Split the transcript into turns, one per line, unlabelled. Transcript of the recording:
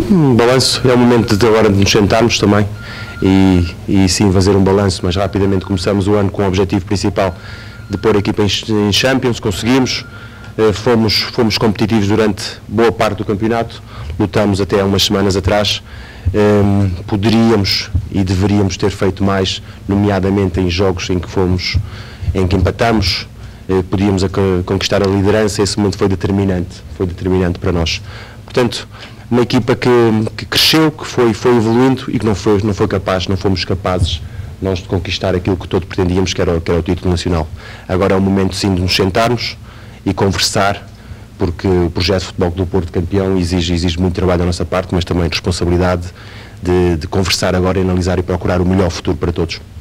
Um balanço, é o momento de agora de nos sentarmos também e sim fazer um balanço, mas rapidamente começamos o ano com o objetivo principal de pôr a equipa em Champions, conseguimos, fomos competitivos durante boa parte do campeonato, lutamos até há umas semanas atrás, poderíamos e deveríamos ter feito mais, nomeadamente em jogos em que empatamos, podíamos conquistar a liderança. Esse momento foi determinante para nós. Portanto, uma equipa que cresceu, que foi evoluindo e que não fomos capazes nós de conquistar aquilo que todos pretendíamos, que era o título nacional. Agora é o momento sim de nos sentarmos e conversar, porque o projeto de futebol do Porto campeão exige muito trabalho da nossa parte, mas também responsabilidade de conversar agora, analisar e procurar o melhor futuro para todos.